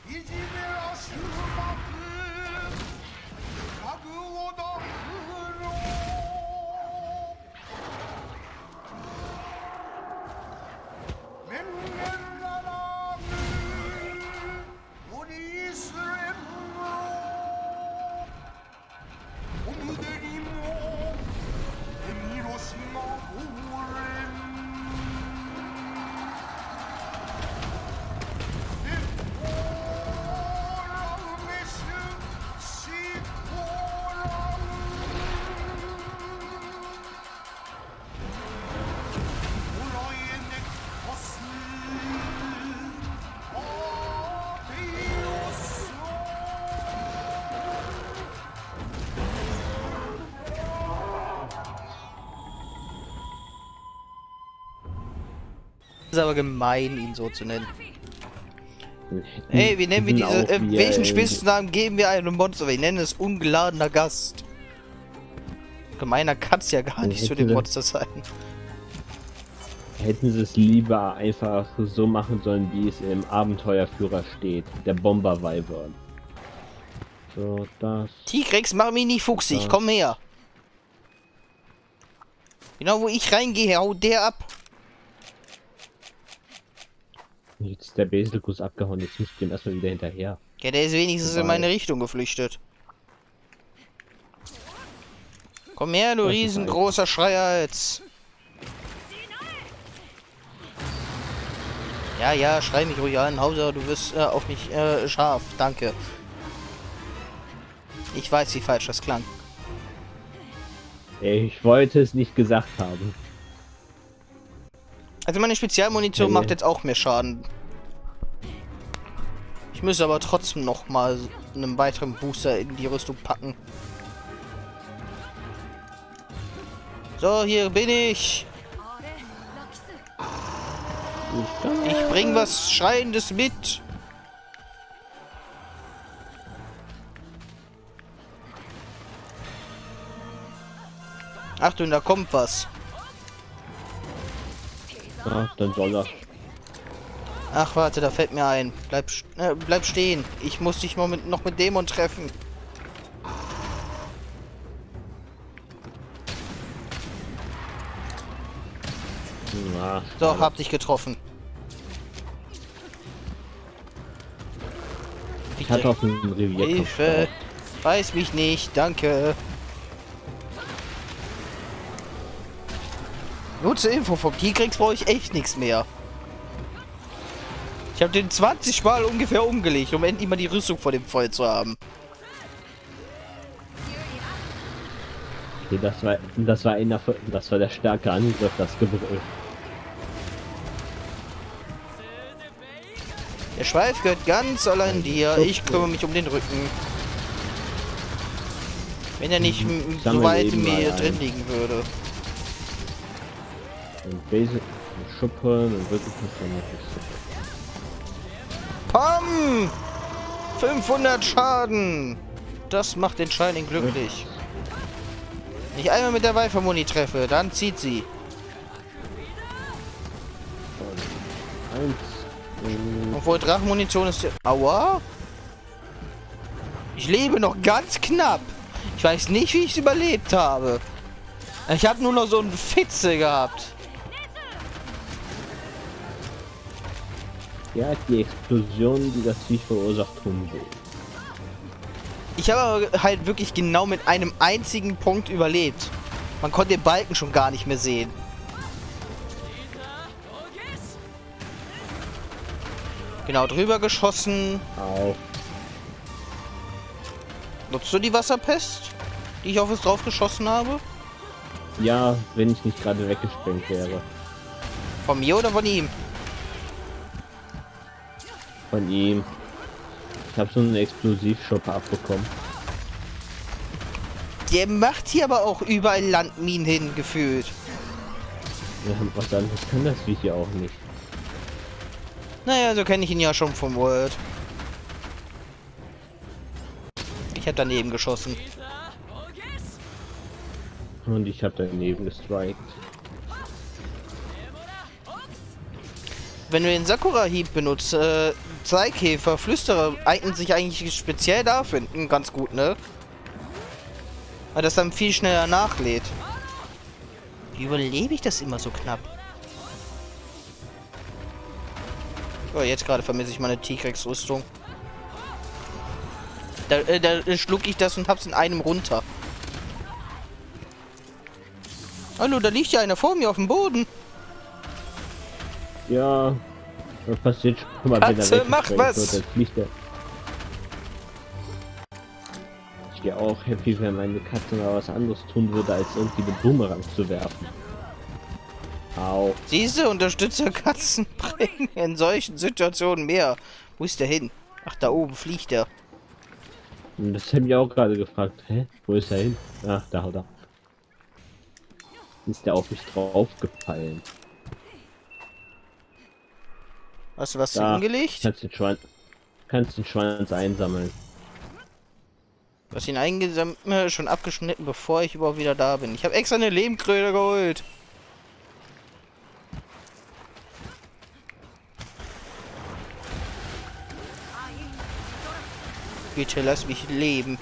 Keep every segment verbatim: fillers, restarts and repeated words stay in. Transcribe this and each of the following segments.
Ist aber gemein, ihn so zu nennen. Hey, wie nennen wir diese... Äh, welchen Spitznamen geben wir einem Monster? Wir nennen es ungeladener Gast. Gemeiner kann es ja gar nicht zu dem Monster sein. Hätten sie es lieber einfach so machen sollen, wie es im Abenteuerführer steht. Der Bomber Wyvern. So, das... Tigrex, mach mich nicht fuchsig, das. Komm her. Genau wo ich reingehe, hau der ab. Jetzt ist der Basilkus abgehauen, jetzt muss ich dem erstmal wieder hinterher. Ja, der ist wenigstens Wobei. in meine Richtung geflüchtet. Komm her, du riesengroßer Schreihals. Ja, ja, schrei mich ruhig an, Hauser, du wirst äh, auf mich äh, scharf, danke. Ich weiß, wie falsch das klang. Ich wollte es nicht gesagt haben. Also meine Spezialmunition macht jetzt auch mehr Schaden. Ich müsste aber trotzdem noch mal einen weiteren Booster in die Rüstung packen. So, hier bin ich. Ich bring was Schreiendes mit. Achtung, da kommt was. Ja, dann soll das. Ach, warte, da fällt mir ein. Bleib, äh, bleib stehen. Ich muss dich mal mit, noch mit Dämon treffen. Ja, so, hab dich getroffen. Ich hatte auf dem Revier. Hilfe! Weiß mich nicht, danke. Nur zur Info, vom Tigrex brauche ich echt nichts mehr. Ich habe den zwanzig Mal ungefähr umgelegt, um endlich mal die Rüstung vor dem voll zu haben. Okay, das war das war einer, das war der starke Angriff, das Gebrüll. Der Schweif gehört ganz allein dir. Ich kümmere mich um den Rücken. Wenn er nicht so weit in mir drin liegen würde. Und Basic Schuppe, dann wirklich nicht so. Pam! fünfhundert Schaden! Das macht den Shining glücklich. Wenn ich einmal mit der Weifermuni treffe, dann zieht sie. Eins. Obwohl Drachenmunition ist... Aua! Ich lebe noch ganz knapp. Ich weiß nicht, wie ich es überlebt habe. Ich habe nur noch so einen Fitze gehabt. Ja, die Explosion, die das Viech verursacht, tun will. Ich habe halt wirklich genau mit einem einzigen Punkt überlebt. Man konnte den Balken schon gar nicht mehr sehen. Genau, drüber geschossen. Au. Nutzt du die Wasserpest, die ich auf es drauf geschossen habe? Ja, wenn ich nicht gerade weggesprengt wäre. Von mir oder von ihm? Von ihm. Ich habe so einen Explosivschoppe abbekommen. Der macht hier aber auch überall Landminen hingefühlt. Ja, was anderes kann das Viech ja auch nicht. Naja, so kenne ich ihn ja schon vom World. Ich habe daneben geschossen. Und ich habe daneben gestrikt. wenn du den Sakura-Hieb benutzt, äh, Zeikäfer, Flüsterer eignen sich eigentlich speziell dafür ganz gut, ne? Weil das dann viel schneller nachlädt. Wie überlebe ich das immer so knapp? Oh, jetzt gerade vermisse ich meine T-Rex-Rüstung. Da, äh, da schluck ich das und hab's in einem runter. Hallo, da liegt ja einer vor mir auf dem Boden. Ja, das passiert schon mal, Katze, wenn er mach was! wird, dann fliegt er. Ich wäre auch happy, wenn meine Katze mal was anderes tun würde, als irgendwie den Boomerang zu werfen. Au. Diese Unterstützer Katzen bringen in solchen Situationen mehr. Wo ist der hin? Ach, da oben fliegt er. Und das habe ich auch gerade gefragt. Hä? Wo ist er hin? Ach, da haut er. Ist der auf mich draufgefallen? Hast du was Da, hingelegt? Kannst den Schwanz, kannst den Schwanz einsammeln. Du hast ihn eingesammelt, äh, schon abgeschnitten, bevor ich überhaupt wieder da bin. Ich habe extra eine Lehmkröte geholt. Bitte lass mich leben.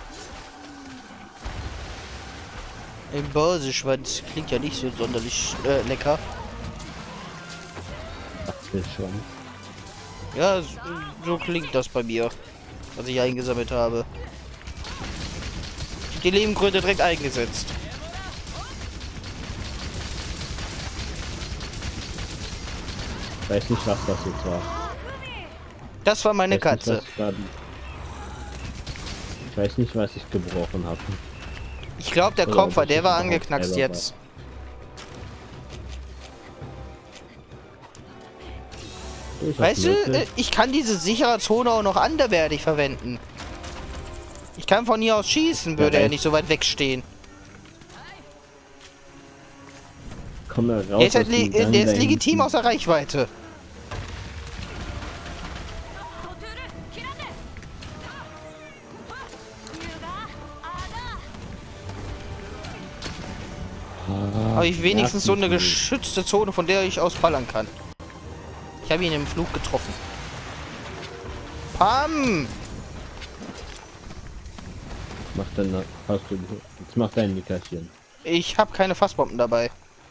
Ein Baseschwanz klingt ja nicht so sonderlich äh, lecker. Schon. Ja, so, so klingt das bei mir, was ich eingesammelt habe. Die Lehmkröte direkt eingesetzt. Ich weiß nicht, was das jetzt war. Das war meine Ich weiß Katze. nicht, was grad- ich weiß nicht, was ich gebrochen habe. Ich glaube, der Oder Kopf, ob ich der war überhaupt angeknackst selber jetzt. Ich hab Weißt du, wirklich- äh, ich kann diese sichere Zone auch noch anderweitig verwenden. Ich kann von hier aus schießen, würde Ja, er echt? nicht so weit wegstehen. Komm da raus. Der ist, halt aus dem le- äh, Gang der ist da legitim hinten. außer Reichweite. Ah, Habe ich wenigstens so eine nervig. geschützte Zone, von der ich aus ballern kann. Ich habe ihn im Flug getroffen. Pam! Mach dann hast du jetzt mach dein Nickerchen. Ich habe keine Fassbomben dabei.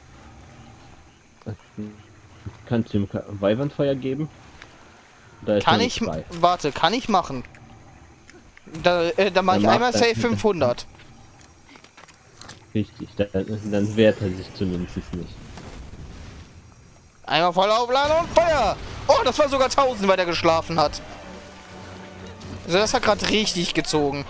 Kannst du ihm Weihwandfeuer geben? Da ist Kann noch ich... zwei. Warte, kann ich machen. Da, äh, da mache Dann ich mach einmal das. safe fünfhundert. Richtig, dann, dann wehrt er sich zumindest nicht. Einmal voll aufladen und Feuer! Oh, das war sogar tausend, weil er geschlafen hat. Also das hat gerade richtig gezogen.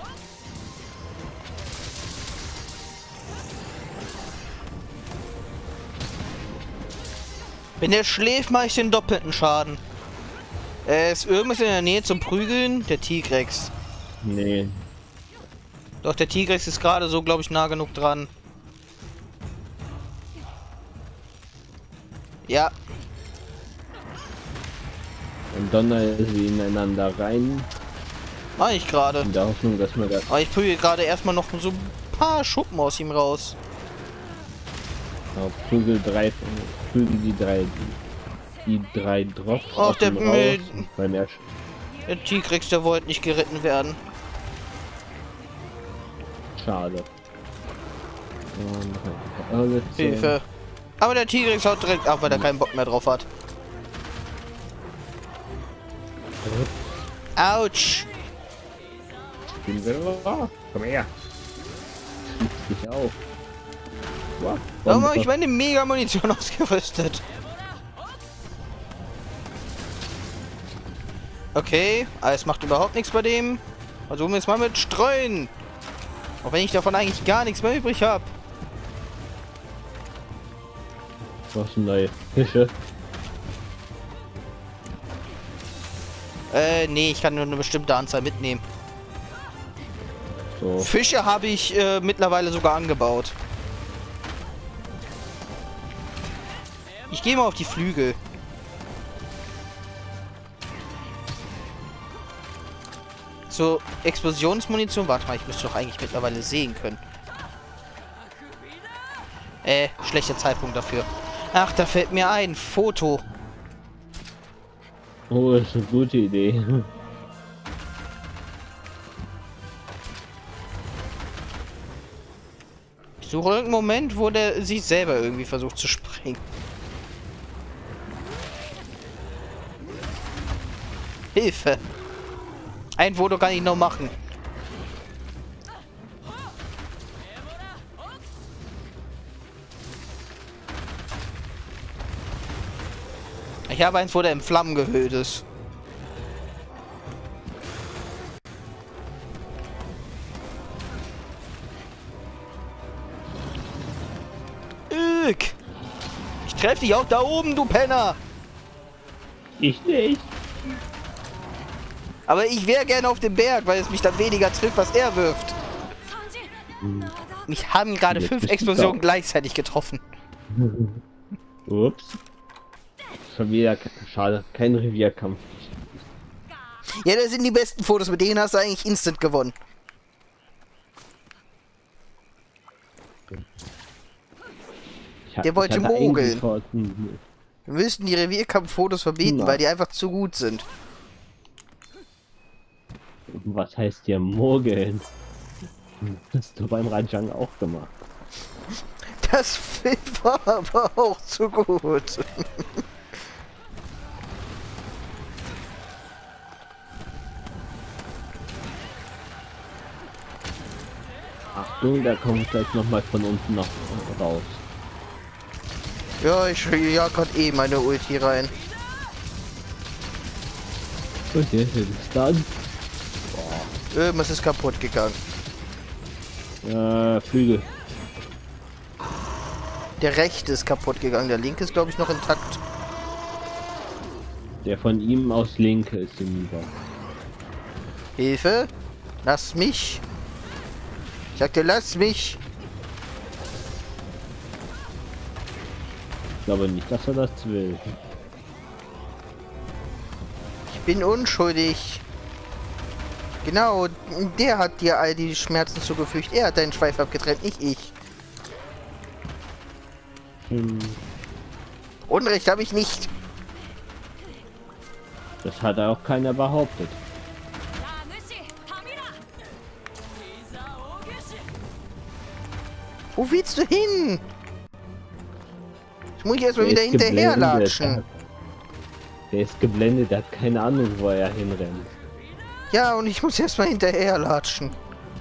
Wenn der schläft, mache ich den doppelten Schaden. Äh, ist irgendwas in der Nähe zum Prügeln? Der T-Rex. Nee, Doch, der T-Rex ist gerade so, glaube ich, nah genug dran. Ja, und donner sie ineinander rein, mache ich gerade. in der Hoffnung, dass man das Aber ich prügel gerade erstmal noch so ein paar Schuppen aus ihm raus. auf Prügel drei, Prügel die drei, die, die drei Drops Ach, aus der dem Müll. raus, weil er Der T-Rex, der wollte nicht geritten werden. schade. Und noch ein Hilfe. Aber der T-Rex haut direkt ab, weil er keinen Bock mehr drauf hat. Autsch. Komm her. Schließ dich auf. Wow. Warum habe ich meine Mega-Munition ausgerüstet? Okay, Eis macht überhaupt nichts bei dem. Versuchen wir es mal mit Streuen. Auch wenn ich davon eigentlich gar nichts mehr übrig habe. Was neue Fische? Äh, nee, ich kann nur eine bestimmte Anzahl mitnehmen. So. Fische habe ich äh, mittlerweile sogar angebaut. Ich gehe mal auf die Flügel. So, Explosionsmunition. Warte mal, ich müsste doch eigentlich mittlerweile sehen können. Äh, schlechter Zeitpunkt dafür. Ach, da fällt mir ein. Foto. Oh, das ist eine gute Idee. Ich suche irgendeinen Moment, wo der sich selber irgendwie versucht zu sprengen. Hilfe! Ein Foto kann ich noch machen. Ich habe eins, wo der in Flammen gehüllt ist. Ück! Ich treffe dich auch da oben, du Penner! Ich nicht. Aber ich wäre gerne auf dem Berg, weil es mich dann weniger trifft, was er wirft. Mich haben gerade Jetzt fünf bist du Explosionen down. gleichzeitig getroffen. Ups. Schon wieder ke- schade, kein Revierkampf. Ja, das sind die besten Fotos, mit denen hast du eigentlich instant gewonnen. Ich ha- Der wollte ich hatte mogeln. eigentlich vor- hm, Wir müssten die Revierkampffotos verbieten, Na. weil die einfach zu gut sind. Was heißt hier mogeln? Das hast du beim Rajang auch gemacht. Das Bild war aber auch zu gut. Achtung, da kommt gleich nochmal von unten noch raus. Ja, ich jag gerade eh meine Ulti rein. Und der ist dann. Irgendwas ist kaputt gegangen. Äh, Flügel. Der rechte ist kaputt gegangen, der linke ist glaube ich noch intakt. Der von ihm aus linke ist hinüber. Hilfe! Lass mich! Ich sag dir, lass mich! Ich glaube nicht, dass er das will. Ich bin unschuldig. Genau, der hat dir all die Schmerzen zugefügt. Er hat deinen Schweif abgetrennt, nicht ich. Hm, Unrecht habe ich nicht. das hat auch keiner behauptet. Wo willst du hin? Jetzt muss ich erstmal Der wieder ist hinterherlatschen. geblendet. Der ist geblendet, der hat keine Ahnung, wo er hinrennt. Ja, und ich muss erstmal hinterherlatschen.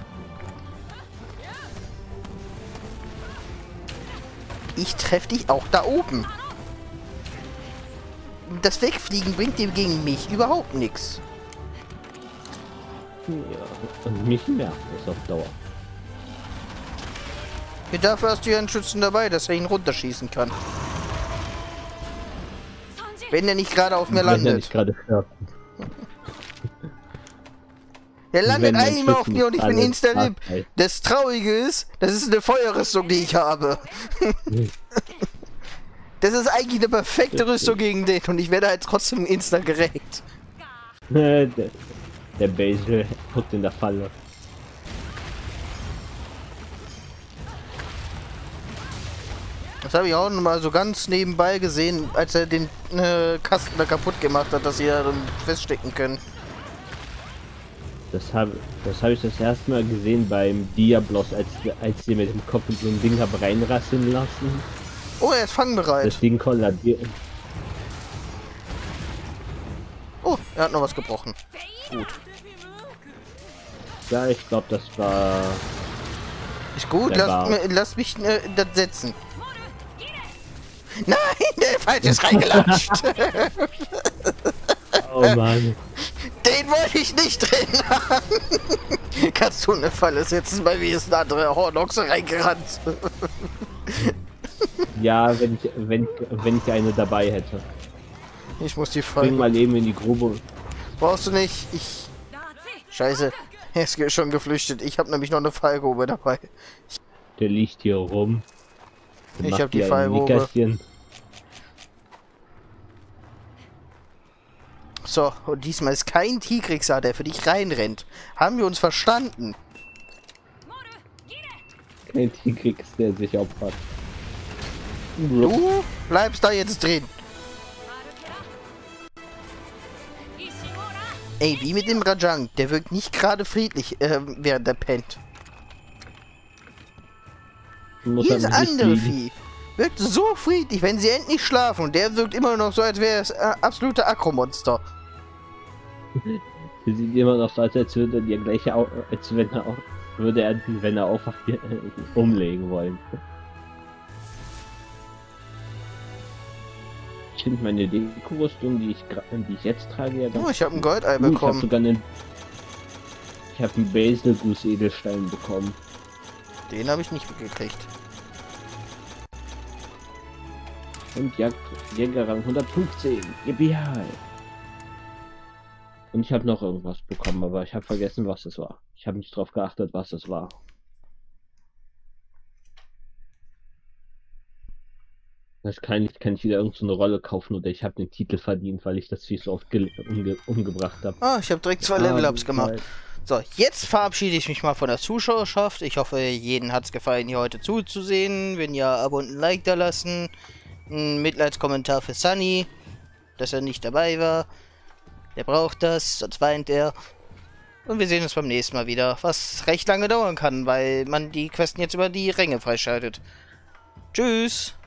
Ich treffe dich auch da oben. Das Wegfliegen bringt dir gegen mich überhaupt nichts. Ja, und mich merkt das auf Dauer. Ja, dafür hast du ja einen Schützen dabei, dass er ihn runterschießen kann. Wenn er nicht gerade auf mir Wenn er landet. nicht gerade stirbt. Er landet Wenn mein einmal auf Schützen mir und ich bin alle insta-lib. Freiheit. Das Traurige ist, das ist eine Feuerrüstung, die ich habe. Das ist eigentlich eine perfekte Rüstung gegen den und ich werde halt trotzdem instant gerecht. der, der Basil hockt in der Falle. Das habe ich auch noch mal so ganz nebenbei gesehen, als er den äh, Kasten da kaputt gemacht hat, dass sie da drin feststecken können. Das habe das hab ich das erste Mal gesehen beim Diablos, als, als sie mit dem Kopf in so ein Ding haben reinrasseln lassen. Oh, er ist fangbereit. Das Ding kollabiert. Oh, er hat noch was gebrochen. Gut. Ja, ich glaube, das war... Ist gut, Der lass, war- mir- lass mich äh, das setzen. Nein, der Falsch ist reingelatscht. Oh Mann. Den wollte ich nicht drin haben. Kannst du eine Falle setzen? Bei mir ist eine andere Hornochse reingerannt. Ja, wenn ich, wenn, wenn ich eine dabei hätte. Ich muss die Bring Falle. mal eben in die Grube. Brauchst du nicht. Ich... Scheiße. Er ist ge- schon geflüchtet. Ich habe nämlich noch eine Fallgrube dabei. Der liegt hier rum. Der Ich macht hab die hier ein Fallgrube. Nickerchen. So, und diesmal ist kein Tigrixar, der für dich reinrennt. Haben wir uns verstanden? Kein Tigrix, der sich opfert. Du bleibst da jetzt drin. Ey, wie mit dem Rajang. Der wirkt nicht gerade friedlich, äh, während er pennt. Dieses andere Vieh wirkt so friedlich, wenn sie endlich schlafen. Und der wirkt immer noch so, als wäre es äh, absolute Akromonster. Sie sieht immer noch so, als, als würde er gleich, als wenn er auch, würde er, wenn er aufwacht, umlegen wollen. Ich finde meine Deko-Rüstung, die ich, die ich jetzt trage, ja ganz Oh, ich habe ein Goldei gut. bekommen. Ich habe sogar einen, ich habe einen Basilgus Edelstein bekommen. Den habe ich nicht gekriegt. Und Jagd, Jägerrang hundertfünfzehn. Yippie! Und ich habe noch irgendwas bekommen, aber ich habe vergessen, was es war. Ich habe nicht drauf geachtet, was es war. Das kann ich, kann ich wieder irgendeine Rolle kaufen oder ich habe den Titel verdient, weil ich das Vieh so oft umge umgebracht habe. Ah, ich habe direkt zwei Level-Ups gemacht. So, jetzt verabschiede ich mich mal von der Zuschauerschaft. Ich hoffe, jedem hat es gefallen, hier heute zuzusehen. Wenn ja, Abo und ein Like da lassen. Ein Mitleidskommentar für Sunny, dass er nicht dabei war. Der braucht das, sonst weint er. Und wir sehen uns beim nächsten Mal wieder, was recht lange dauern kann, weil man die Questen jetzt über die Ränge freischaltet. Tschüss!